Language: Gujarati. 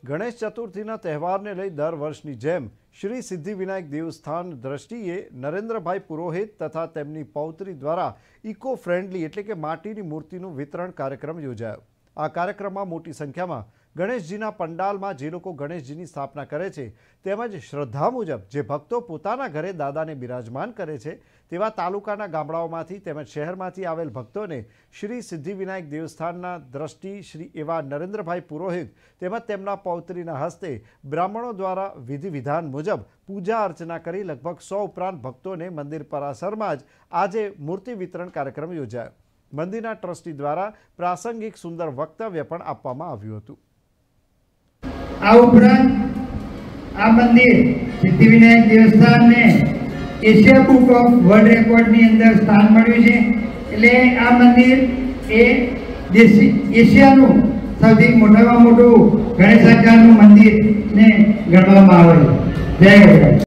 ગણેશ ચતુર્થીના તહેવારને લઈ દર વર્ષની જેમ શ્રી સિદ્ધિવિનાયક દેવસ્થાન દ્રષ્ટિએ નરેન્દ્રભાઈ પુરોહિત તથા તેમની પૌત્રી દ્વારા ઇકો ફ્રેન્ડલી એટલે કે માટીની મૂર્તિનું વિતરણ કાર્યક્રમ યોજાયો। આ કાર્યક્રમમાં મોટી સંખ્યામાં ગણેશજીના પંડાલમાં જે લોકો ગણેશજીની સ્થાપના કરે છે તેમજ શ્રદ્ધા મુજબ જે ભક્તો પોતાના ઘરે દાદાને બિરાજમાન કરે છે તેવા તાલુકાના ગામડાઓમાંથી તેમજ શહેરમાંથી આવેલ ભક્તોને શ્રી સિદ્ધિવિનાયક દેવસ્થાનના દ્રષ્ટિ શ્રી એવા નરેન્દ્રભાઈ પુરોહિત તેમજ તેમના પૌત્રીના હસ્તે બ્રાહ્મણો દ્વારા વિધિ વિધાન મુજબ પૂજા અર્ચના કરી લગભગ 100 ઉપરાંત ભક્તોને મંદિર પરિસરમાં જ આજે મૂર્તિ વિતરણ કાર્યક્રમ યોજાયો। મંદિરના ટ્રસ્ટી દ્વારા પ્રાસંગિક સુંદર વક્તવ્ય પણ આપવામાં આવ્યું હતું। આ ઉપરાંત આ મંદિર સિદ્ધિવિનાયક દેવસ્થાનને એશિયા બુક ઓફ વર્લ્ડ રેકોર્ડની અંદર સ્થાન મળ્યું છે। એટલે આ મંદિર એ એશિયાનું સૌથી મોટામાં મોટું ગણેશ આકારનું મંદિરને ગણવામાં આવે છે। જય ગણેશ।